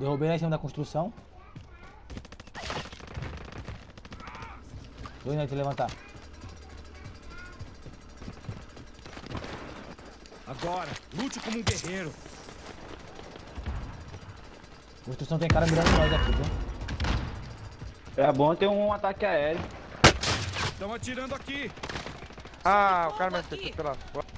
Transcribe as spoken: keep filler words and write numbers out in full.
Derrubei lá em cima da construção. Dois aí, te levantar. Agora, lute como um guerreiro. Construção tem cara mirando nós aqui, viu? É bom ter um ataque aéreo. Estão atirando aqui. Ah, o cara me acertou pela.